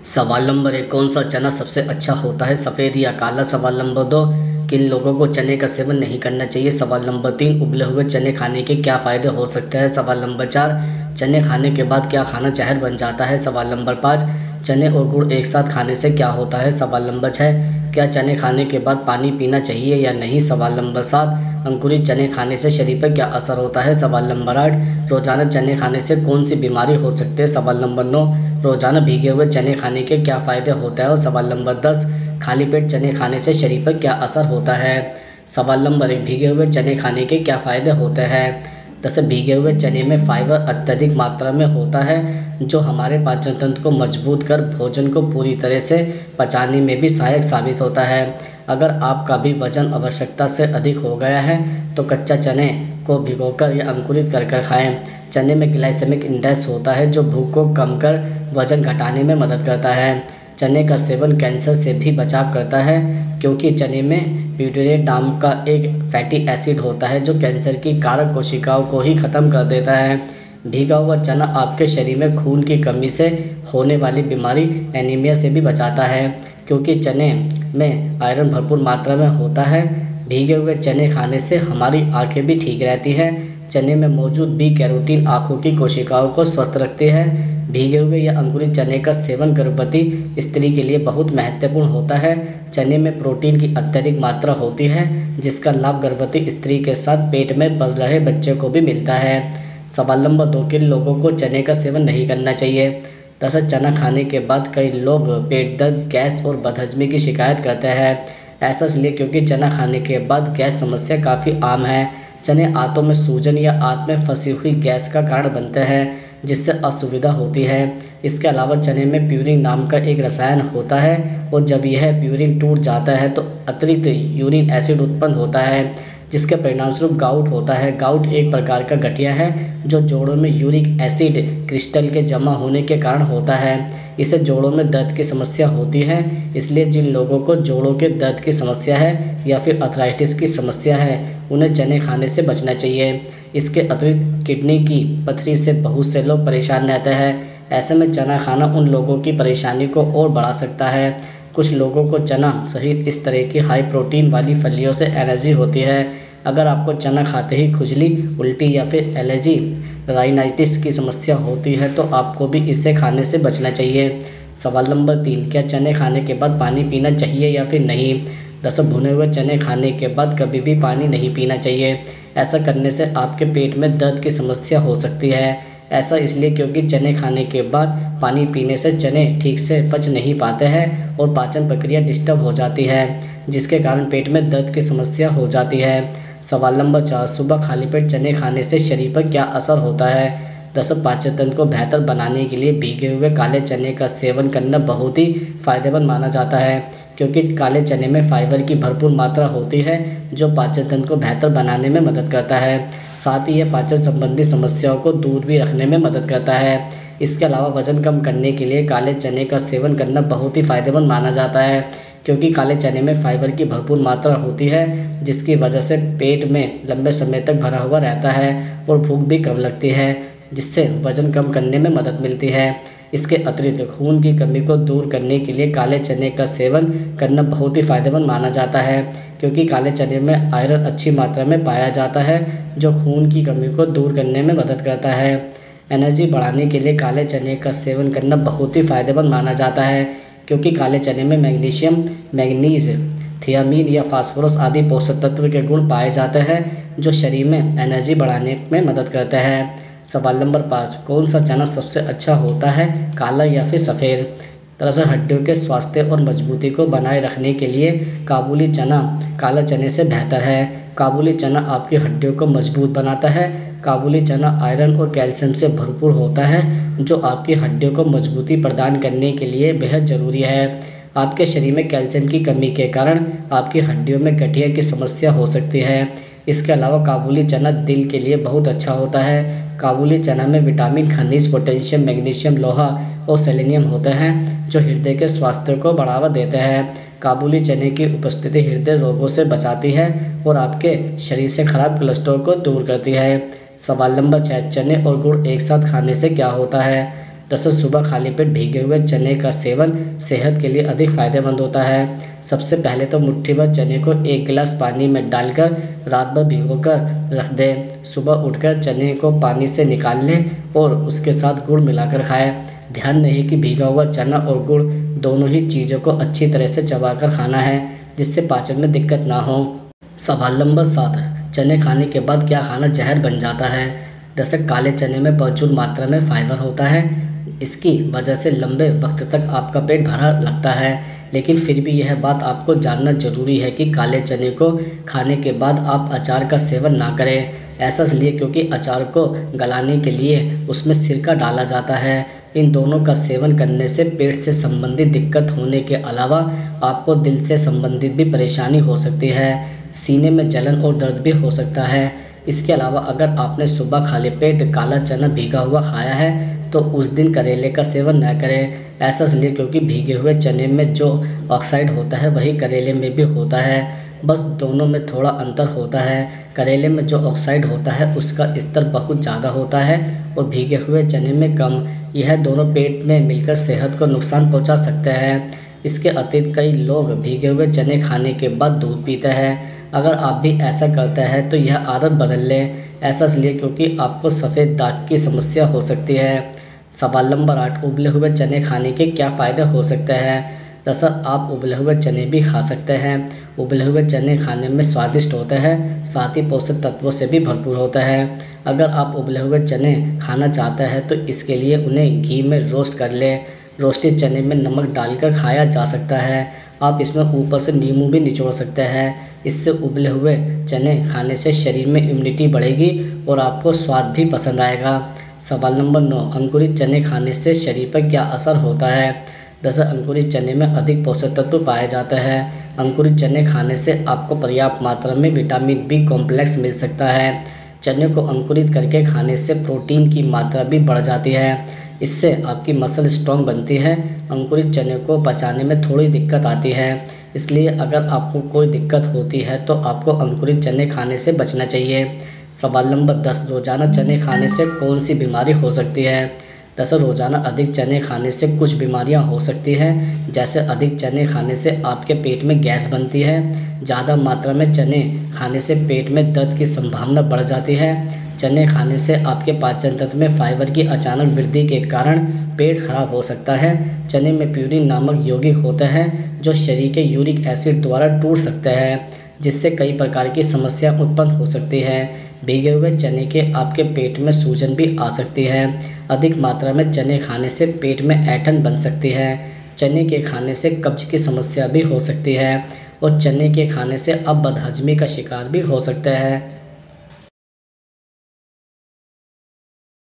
सवाल नंबर 1, कौन सा चना सबसे अच्छा होता है, सफ़ेद या काला? सवाल नंबर 2, किन लोगों को चने का सेवन नहीं करना चाहिए? सवाल नंबर 3, उबले हुए चने खाने के क्या फ़ायदे हो सकते हैं? सवाल नंबर 4, चने खाने के बाद क्या खाना जहर बन जाता है? सवाल नंबर 5, चने और गुड़ एक साथ खाने से क्या होता है? सवाल नंबर 6, क्या चने खाने के बाद पानी पीना चाहिए या नहीं? सवाल नंबर 7, अंकुरित चने खाने से शरीर पर क्या असर होता है? सवाल नंबर 8, रोज़ाना चने खाने से कौन सी बीमारी हो सकती है? सवाल नंबर 9, रोज़ाना भीगे हुए चने खाने के क्या फ़ायदे होते हैं? और सवाल नंबर 10, खाली पेट चने खाने से शरीर पर क्या असर होता है? सवाल नंबर 1, भीगे हुए चने खाने के क्या फ़ायदे होते हैं? जैसे भीगे हुए चने में फाइबर अत्यधिक मात्रा में होता है, जो हमारे पाचन तंत्र को मजबूत कर भोजन को पूरी तरह से पचाने में भी सहायक साबित होता है। अगर आपका भी वजन आवश्यकता से अधिक हो गया है तो कच्चा चने को भिगोकर या अंकुरित कर खाएं। चने में ग्लाइसेमिक इंडेक्स होता है जो भूख को कम कर वजन घटाने में मदद करता है। चने का सेवन कैंसर से भी बचाव करता है, क्योंकि चने में ब्यूटेरेट नाम का एक फैटी एसिड होता है जो कैंसर की कारक कोशिकाओं को ही ख़त्म कर देता है। भीगा हुआ चना आपके शरीर में खून की कमी से होने वाली बीमारी एनीमिया से भी बचाता है, क्योंकि चने में आयरन भरपूर मात्रा में होता है। भीगे हुए चने खाने से हमारी आंखें भी ठीक रहती हैं। चने में मौजूद बी कैरोटीन आँखों की कोशिकाओं को स्वस्थ रखती है। भीगे हुए या अंकुरित चने का सेवन गर्भवती स्त्री के लिए बहुत महत्वपूर्ण होता है। चने में प्रोटीन की अत्यधिक मात्रा होती है, जिसका लाभ गर्भवती स्त्री के साथ पेट में पल रहे बच्चे को भी मिलता है। सवाल नंबर 2, किन लोगों को चने का सेवन नहीं करना चाहिए? दरअसल चना खाने के बाद कई लोग पेट दर्द, गैस और बदहजमी की शिकायत करते हैं। ऐसा इसलिए क्योंकि चना खाने के बाद गैस समस्या काफ़ी आम है। चने आंतों में सूजन या आंत में फंसी हुई गैस का कारण बनते हैं, जिससे असुविधा होती है। इसके अलावा चने में प्यूरिन नाम का एक रसायन होता है, और जब यह प्यूरिन टूट जाता है तो अतिरिक्त यूरिन एसिड उत्पन्न होता है, जिसके परिणामस्वरूप गाउट होता है। गाउट एक प्रकार का गठिया है जो जोड़ों में यूरिक एसिड क्रिस्टल के जमा होने के कारण होता है। इसे जोड़ों में दर्द की समस्या होती है। इसलिए जिन लोगों को जोड़ों के दर्द की समस्या है या फिर अर्थराइटिस की समस्या है, उन्हें चने खाने से बचना चाहिए। इसके अतिरिक्त किडनी की पथरी से बहुत से लोग परेशान रहते हैं। ऐसे में चना खाना उन लोगों की परेशानी को और बढ़ा सकता है। कुछ लोगों को चना सहित इस तरह की हाई प्रोटीन वाली फलियों से एलर्जी होती है। अगर आपको चना खाते ही खुजली, उल्टी या फिर एलर्जी राइनाइटिस की समस्या होती है तो आपको भी इसे खाने से बचना चाहिए। सवाल नंबर 3, क्या चने खाने के बाद पानी पीना चाहिए या फिर नहीं? दरअसल भुने हुए चने खाने के बाद कभी भी पानी नहीं पीना चाहिए। ऐसा करने से आपके पेट में दर्द की समस्या हो सकती है। ऐसा इसलिए क्योंकि चने खाने के बाद पानी पीने से चने ठीक से पच नहीं पाते हैं और पाचन प्रक्रिया डिस्टर्ब हो जाती है, जिसके कारण पेट में दर्द की समस्या हो जाती है। सवाल नंबर 4, सुबह खाली पेट चने खाने से शरीर पर क्या असर होता है? दरअसल पाचन तंत्र को बेहतर बनाने के लिए भीगे हुए काले चने का सेवन करना बहुत ही फायदेमंद माना जाता है, क्योंकि काले चने में फाइबर की भरपूर मात्रा होती है जो पाचन तंत्र को बेहतर बनाने में मदद करता है। साथ ही यह पाचन संबंधी समस्याओं को दूर भी रखने में मदद करता है। इसके अलावा वजन कम करने के लिए काले चने का सेवन करना बहुत ही फायदेमंद माना जाता है, क्योंकि काले चने में फाइबर की भरपूर मात्रा होती है, जिसकी वजह से पेट में लंबे समय तक भरा हुआ रहता है और भूख भी कम लगती है, जिससे वजन कम करने में मदद मिलती है। इसके अतिरिक्त खून की कमी को दूर करने के लिए काले चने का सेवन करना बहुत ही फायदेमंद माना जाता है, क्योंकि काले चने में आयरन अच्छी मात्रा में पाया जाता है जो खून की कमी को दूर करने में मदद करता है। एनर्जी बढ़ाने के लिए काले चने का सेवन करना बहुत ही फायदेमंद माना जाता है, क्योंकि काले चने में मैग्नीशियम, मैग्नीज, थियामीन या फास्फोरस आदि पोषक तत्व के गुण पाए जाते हैं जो शरीर में एनर्जी बढ़ाने में मदद करते हैं। सवाल नंबर 5, कौन सा चना सबसे अच्छा होता है, काला या फिर सफ़ेद? दरअसल हड्डियों के स्वास्थ्य और मजबूती को बनाए रखने के लिए काबुली चना काला चने से बेहतर है। काबुली चना आपकी हड्डियों को मजबूत बनाता है। काबुली चना आयरन और कैल्शियम से भरपूर होता है, जो आपकी हड्डियों को मजबूती प्रदान करने के लिए बेहद ज़रूरी है। आपके शरीर में कैल्शियम की कमी के कारण आपकी हड्डियों में गठिया की समस्या हो सकती है। इसके अलावा काबुली चना दिल के लिए बहुत अच्छा होता है। काबुली चना में विटामिन, खनिज, पोटेशियम, मैग्नीशियम, लोहा और सेलेनियम होते हैं जो हृदय के स्वास्थ्य को बढ़ावा देते हैं। काबुली चने की उपस्थिति हृदय रोगों से बचाती है और आपके शरीर से खराब कोलेस्ट्रॉल को दूर करती है। सवाल नंबर 6, चने और गुड़ एक साथ खाने से क्या होता है? दरअसल सुबह खाली पेट भीगे हुए चने का सेवन सेहत के लिए अधिक फायदेमंद होता है। सबसे पहले तो मुट्ठी भर चने को 1 गिलास पानी में डालकर रात भर भिगोकर रख दें। सुबह उठकर चने को पानी से निकाल लें और उसके साथ गुड़ मिलाकर खाएं। ध्यान रहे कि भीगा हुआ चना और गुड़ दोनों ही चीज़ों को अच्छी तरह से चबाकर खाना है, जिससे पाचन में दिक्कत ना हो। सवाल नंबर 7, चने खाने के बाद क्या खाना जहर बन जाता है? दरअसल काले चने में प्रचुर मात्रा में फाइबर होता है। इसकी वजह से लंबे वक्त तक आपका पेट भरा लगता है, लेकिन फिर भी यह बात आपको जानना जरूरी है कि काले चने को खाने के बाद आप अचार का सेवन ना करें। ऐसा इसलिए क्योंकि अचार को गलाने के लिए उसमें सिरका डाला जाता है। इन दोनों का सेवन करने से पेट से संबंधित दिक्कत होने के अलावा आपको दिल से संबंधित भी परेशानी हो सकती है। सीने में जलन और दर्द भी हो सकता है। इसके अलावा अगर आपने सुबह खाली पेट काला चना भीगा हुआ खाया है तो उस दिन करेले का सेवन न करें। ऐसा इसलिए क्योंकि भीगे हुए चने में जो ऑक्साइड होता है वही करेले में भी होता है, बस दोनों में थोड़ा अंतर होता है। करेले में जो ऑक्साइड होता है उसका स्तर बहुत ज़्यादा होता है और भीगे हुए चने में कम। यह दोनों पेट में मिलकर सेहत को नुकसान पहुंचा सकते हैं। इसके अतिरिक्त कई लोग भीगे हुए चने खाने के बाद दूध पीते हैं। अगर आप भी ऐसा करते हैं तो यह आदत बदल लें। ऐसा इसलिए क्योंकि आपको सफ़ेद दाग की समस्या हो सकती है। सवाल नंबर 8, उबले हुए चने खाने के क्या फ़ायदे हो सकते हैं? दरअसल आप उबले हुए चने भी खा सकते हैं। उबले हुए चने खाने में स्वादिष्ट होते हैं, साथ ही पोषक तत्वों से भी भरपूर होता है। अगर आप उबले हुए चने खाना चाहते हैं तो इसके लिए उन्हें घी में रोस्ट कर लें। रोस्टेड चने में नमक डालकर खाया जा सकता है। आप इसमें ऊपर से नींबू भी निचोड़ सकते हैं। इससे उबले हुए चने खाने से शरीर में इम्यूनिटी बढ़ेगी और आपको स्वाद भी पसंद आएगा। सवाल नंबर 9, अंकुरित चने खाने से शरीर पर क्या असर होता है? दरअसल अंकुरित चने में अधिक पोषक तत्व पाए जाते हैं। अंकुरित चने खाने से आपको पर्याप्त मात्रा में विटामिन बी कॉम्प्लेक्स मिल सकता है। चने को अंकुरित करके खाने से प्रोटीन की मात्रा भी बढ़ जाती है। इससे आपकी मसल स्ट्रॉन्ग बनती है। अंकुरित चने को पचाने में थोड़ी दिक्कत आती है, इसलिए अगर आपको कोई दिक्कत होती है तो आपको अंकुरित चने खाने से बचना चाहिए। सवाल नंबर 10, रोज़ाना चने खाने से कौन सी बीमारी हो सकती है? दरअसल रोज़ाना अधिक चने खाने से कुछ बीमारियां हो सकती हैं, जैसे अधिक चने खाने से आपके पेट में गैस बनती है। ज़्यादा मात्रा में चने खाने से पेट में दर्द की संभावना बढ़ जाती है। चने खाने से आपके पाचन तंत्र में फाइबर की अचानक वृद्धि के कारण पेट खराब हो सकता है। चने में प्यूरिन नामक यौगिक होते हैं जो शरीर के यूरिक एसिड द्वारा टूट सकते हैं, जिससे कई प्रकार की समस्या उत्पन्न हो सकती है। भीगे हुए चने के आपके पेट में सूजन भी आ सकती है। अधिक मात्रा में चने खाने से पेट में ऐंठन बन सकती है। चने के खाने से कब्ज की समस्या भी हो सकती है और चने के खाने से आप बदहजमी का शिकार भी हो सकते हैं।